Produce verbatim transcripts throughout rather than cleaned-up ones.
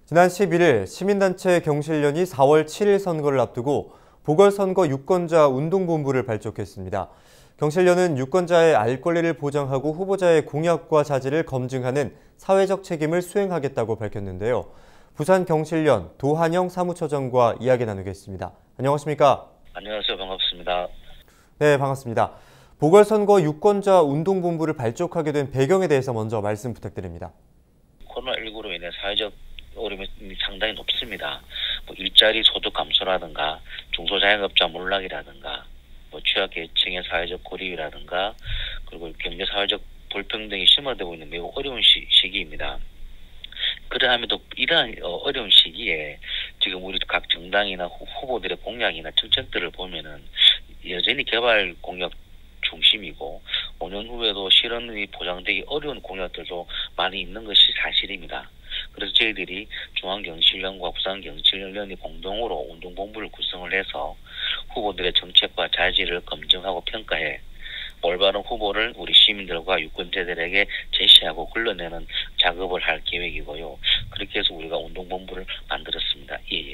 지난 십일 일 시민단체 경실련이 사월 칠일 선거를 앞두고 보궐선거 유권자 운동본부를 발족했습니다. 경실련은 유권자의 알 권리를 보장하고 후보자의 공약과 자질을 검증하는 사회적 책임을 수행하겠다고 밝혔는데요. 부산 경실련 도한영 사무처장과 이야기 나누겠습니다. 안녕하십니까? 안녕하세요. 반갑습니다. 네, 반갑습니다. 보궐선거 유권자 운동본부를 발족하게 된 배경에 대해서 먼저 말씀 부탁드립니다. 코로나십구로 인해 사회적 어려움이 상당히 높습니다. 뭐 일자리 소득 감소라든가 중소자영업자 몰락이라든가 뭐 취약계층의 사회적 고립이라든가 그리고 경제 사회적 불평등이 심화되고 있는 매우 어려운 시, 시기입니다. 그러함에도 이러한 어려운 시기에 지금 우리 각 정당이나 후보들의 공약이나 정책들을 보면은 여전히 개발 공약 중심이고 오 년 후에도 실현이 보장되기 어려운 공약들도 많이 있는 것이 사실입니다. 그래서 저희들이 중앙경실련과 부산경실련이 공동으로 운동본부를 구성을 해서 후보들의 정책과 자질을 검증하고 평가해 올바른 후보를 우리 시민들과 유권자들에게 제시하고 걸러내는 작업을 할 계획이고요. 그렇게 해서 우리가 운동본부를 만들었습니다. 예, 예.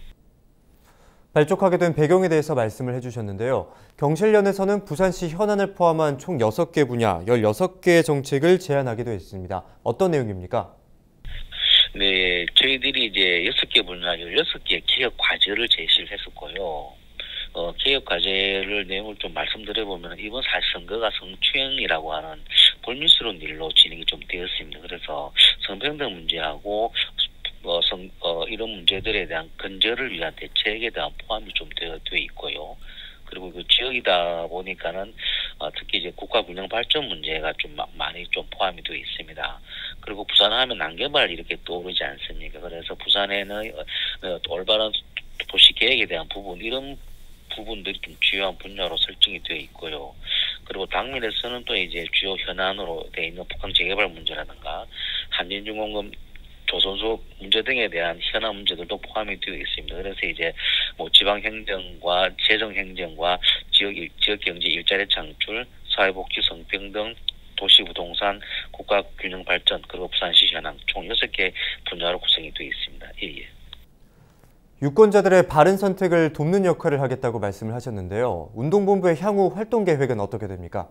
발족하게 된 배경에 대해서 말씀을 해주셨는데요. 경실련에서는 부산시 현안을 포함한 총 여섯 개 분야, 열여섯 개의 정책을 제안하기도 했습니다. 어떤 내용입니까? 네, 저희들이 이제 여섯 개 분야, 열여섯 개의 개혁 과제를 제시를 했었고요. 어, 개혁 과제를 내용을 좀 말씀드려보면 이번 사실 선거가 성추행이라고 하는 불미스러운 일로 진행이 좀 되었습니다. 그래서 성평등 문제하고 어, 성, 어, 이런 문제들에 대한 근절을 위한 대책에 대한 포함이 좀 되어, 되어 있고요. 그리고 그 지역이다 보니까는 어, 특히 이제 국가균형 발전 문제가 좀 많이 좀 포함이 되어 있습니다. 그리고 부산 하면 난개발 이렇게 떠오르지 않습니까? 그래서 부산에는 어, 올바른 도시 계획에 대한 부분 이런 부분들이 좀 주요한 분야로 설정이 되어 있고요. 그리고 당면에서는 또 이제 주요 현안으로 되어 있는 북한 재개발 문제라든가 한진중공업 조선소 문제 등에 대한 현안 문제들도 포함이 되어 있습니다. 그래서 이제 뭐 지방행정과 재정행정과 지역 지역경제 일자리 창출, 사회복지 성평등, 도시부동산, 국가균형발전, 그리고 부산시 현황 총 여섯 개 분야로 구성이 되어 있습니다. 예, 예. 유권자들의 바른 선택을 돕는 역할을 하겠다고 말씀을 하셨는데요. 운동본부의 향후 활동 계획은 어떻게 됩니까?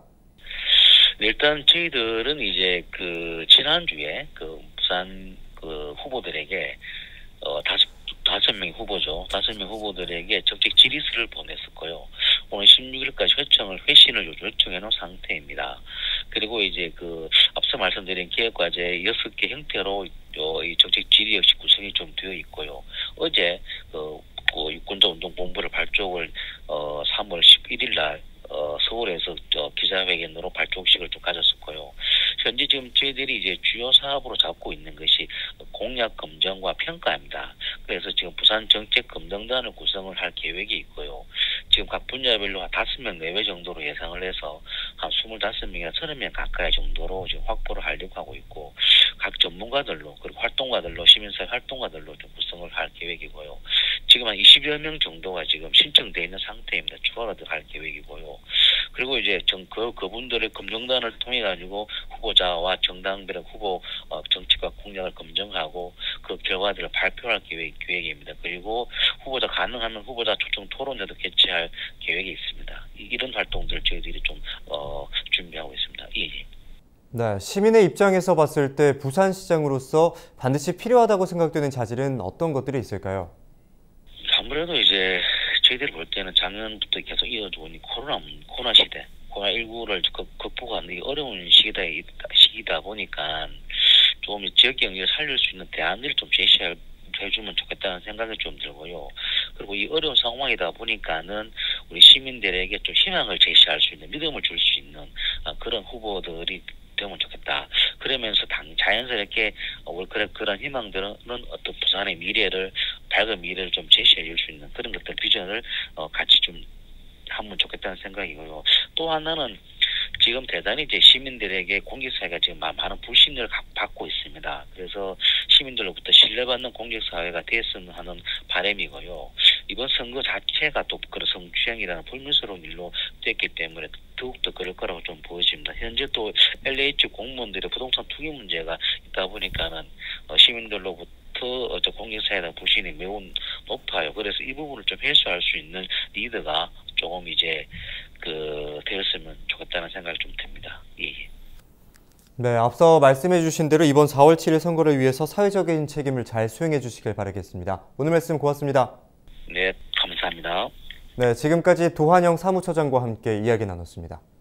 네, 일단 저희들은 이제 그 지난주에 그 부산 그 후보들에게 어 다섯 다섯 명 후보죠. 다섯 명 후보들에게 정책 질의서를 보냈었고요. 오늘 십육일까지 회청을 회신을 요청해 놓은 상태입니다. 그리고 이제 그 앞서 말씀드린 개혁과제 여섯 개 형태로 어, 이 정책 질의 역시 구성이 좀 되어 있고요. 어제 그, 그 유권자 운동본부를 발족을 어 삼월 십일일 날 어, 서울에서 저 기자회견으로 발족식을 좀 가졌었고요. 현재 지금 저희들이 이제 주요 사업으로 잡고 있는 것이 공약 검증과 평가입니다. 그래서 지금 부산 정책 검증단을 구성을 할 계획이 있고요. 지금 각 분야별로 한 다섯 명 내외 정도로 예상을 해서 한 스물다섯 명이나 서른 명 가까이 정도로 지금 확보를 하려고 하고 있고, 각 전문가들로 그리고 활동가들로 시민사회 활동가들로 좀 구성을 할 계획이고요. 지금 한 이십여 명 정도가 지금 신청돼 있는 상태입니다. 추가로 할 계획이고요. 그리고 이제 정, 그, 그분들의 검증단을 통해 가지고 후보자와 정당별의 후보 어, 정책과 공약을 검증하고 그 결과들을 발표할 계획, 계획입니다. 그리고 후보자 가능하면 후보자 초청 토론회도 개최할 계획이 있습니다. 이, 이런 활동들 저희들이 좀 어, 준비하고 있습니다. 예, 예. 네, 시민의 입장에서 봤을 때 부산시장으로서 반드시 필요하다고 생각되는 자질은 어떤 것들이 있을까요? 아무래도 이제 저희들이 볼 때는 작년부터 계속 이어져 오니 코로나, 코로나 시대, 코로나십구를 극복하는 어려운 시기다, 시기다 보니까 좀 지역 경제를 살릴 수 있는 대안들을 좀 제시할 해주면 좋겠다는 생각이 좀 들고요. 그리고 이 어려운 상황이다 보니까는 우리 시민들에게 좀 희망을 제시할 수 있는, 믿음을 줄 수 있는 그런 후보들이 되면 좋겠다. 그러면서 당 자연스럽게 그런 그런 희망들은 어떤 부산의 미래를, 밝은 미래를 좀 제시해 줄 수 있는 그런 것들 비전을 어, 같이 좀 하면 좋겠다는 생각이고요. 또 하나는 지금 대단히 이제 시민들에게 공직사회가 지금 많은 불신을 받고 있습니다. 그래서 시민들로부터 신뢰받는 공직사회가 됐으면 하는 바람이고요. 이번 선거 자체가 또 그런 성추행이라는 불미스러운 일로 됐기 때문에 더욱더 그럴 거라고 좀 보여집니다. 현재 또 엘에이치 공무원들의 부동산 투기 문제가 있다 보니까는 시민들로부터 예전부터 저 공직사회에 대한 불신이 매우 높아요. 그래서 이 부분을 좀 해소할 수 있는 리더가 조금 이제 그 되었으면 좋겠다는 생각이 좀 듭니다. 예. 네, 앞서 말씀해 주신 대로 이번 사월 칠일 선거를 위해서 사회적인 책임을 잘 수행해 주시길 바라겠습니다. 오늘 말씀 고맙습니다. 네, 감사합니다. 네, 지금까지 도한영 사무처장과 함께 이야기 나눴습니다.